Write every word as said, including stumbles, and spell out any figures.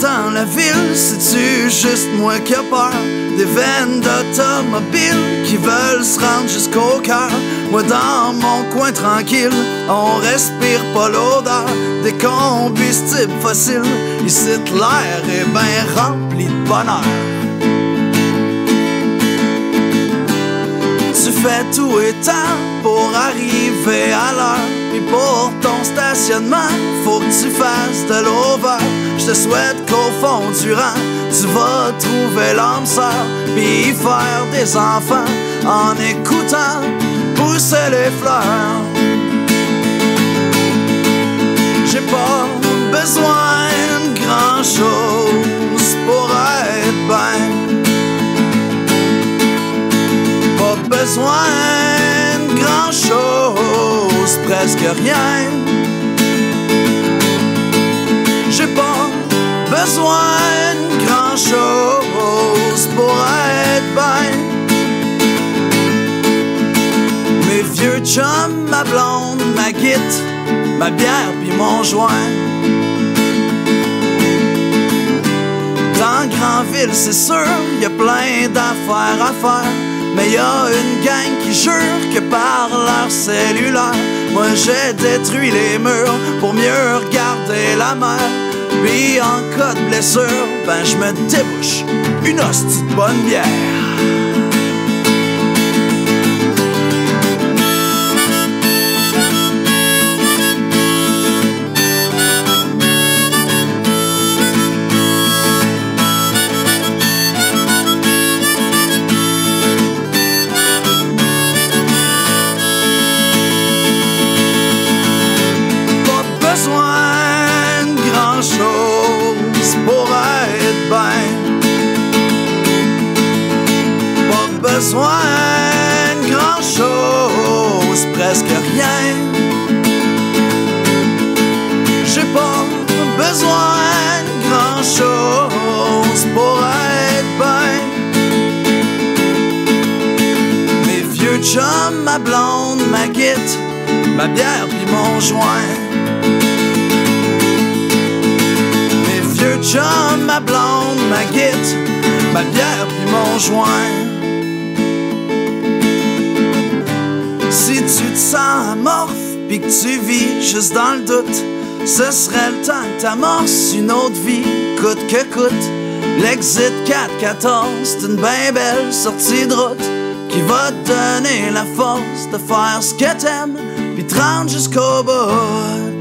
dans la ville, c'est-tu juste moi qui a peur des veines d'automobiles qui veulent se rendre jusqu'au cœur? Moi dans mon coin tranquille, on respire pas l'odeur des combustibles fossiles. Ici l'air est ben rempli de bonheur. Tu fais tout et tant pour arriver à l'heure, puis pour ton stationnement, faut que tu fasses de l'over. Je te souhaite qu'au fond du rang, tu vas trouver l'âme sœur, puis faire des enfants en écoutant pousser les fleurs. J'ai pas besoin de grand chose pour être bien, pas besoin de grand chose, presque rien. J'ai pas besoin de grand chose pour être bien. Mes vieux chums, ma blonde, ma guite, ma bière pis mon joint. Dans Grandville, c'est sûr, y a plein d'affaires à faire, mais y a une gang qui jure que par leur cellulaire, moi j'ai détruit les murs pour mieux regarder la mer. Puis en cas de blessure, ben je me débouche une hostie de bonne bière. Besoin de grand chose, presque rien. J'ai pas besoin de grand chose pour être bien. Mes vieux chums, ma blonde, ma guite, ma bière pis mon joint. Mes vieux chums, ma blonde, ma guite, ma bière pis mon joint. Si tu te sens amorphe pis que tu vis juste dans le doute, ce serait le temps que t'amorces une autre vie, coûte que coûte. L'exit quatre quatorze, c'est une bien belle sortie de route qui va te donner la force de faire ce que t'aimes pis te rendre jusqu'au bout.